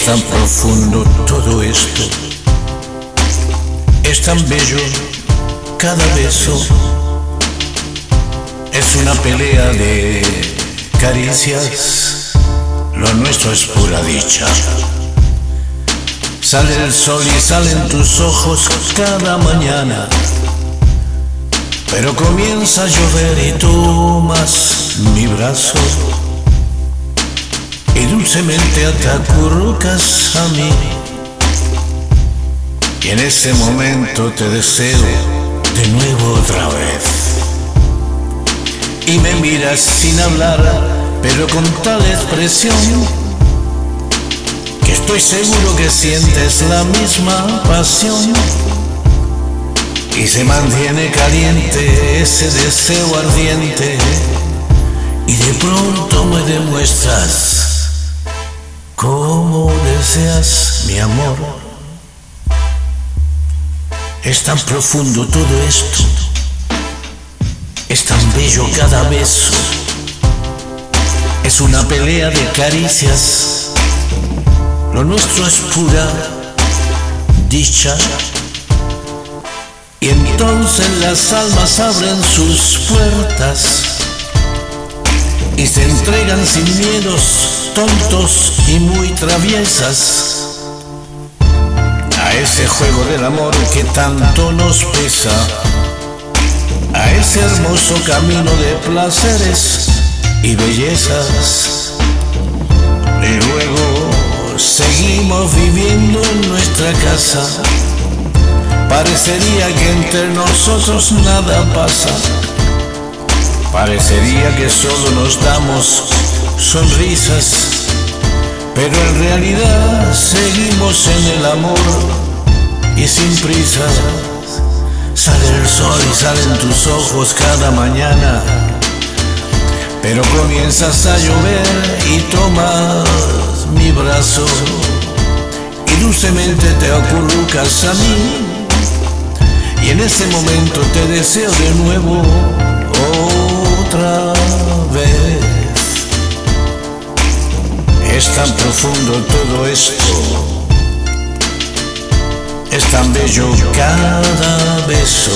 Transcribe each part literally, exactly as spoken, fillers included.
Es tan profundo todo esto, es tan bello cada beso. Es una pelea de caricias, lo nuestro es pura dicha. Sale el sol y salen tus ojos cada mañana, pero comienza a llover y tomas mi brazo y dulcemente te acurrucas a mí. Y en ese momento te deseo de nuevo otra vez. Y me miras sin hablar, pero con tal expresión que estoy seguro que sientes la misma pasión. Y se mantiene caliente ese deseo ardiente, y de pronto me demuestras cómo deseas mi amor. Es tan profundo todo esto, es tan bello cada beso. Es una pelea de caricias, lo nuestro es pura dicha. Y entonces las almas abren sus puertas y se entregan sin miedos, tontos y muy traviesas, a ese juego del amor que tanto nos pesa, a ese hermoso camino de placeres y bellezas. Y luego seguimos viviendo en nuestra casa. Parecería que entre nosotros nada pasa, parecería que solo nos damos sonrisas, pero en realidad seguimos en el amor y sin prisa. Sale el sol y salen tus ojos cada mañana, pero comienzas a llover y tomas mi brazo y dulcemente te acurrucas a mí. Y en ese momento te deseo de nuevo otra vez. Es tan profundo todo esto, es tan bello cada beso.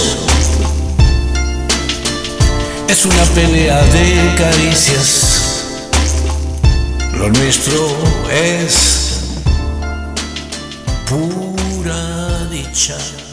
Es una pelea de caricias, lo nuestro es pura dicha.